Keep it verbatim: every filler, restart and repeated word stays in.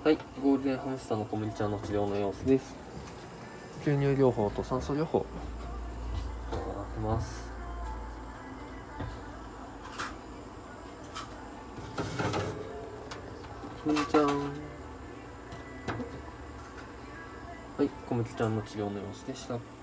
はい、ゴールデンハムスターのコムリちゃんの治療の様子です。吸入療法と酸素療法行ってます。コムリちゃん、はい、コムリちゃんの治療の様子でした。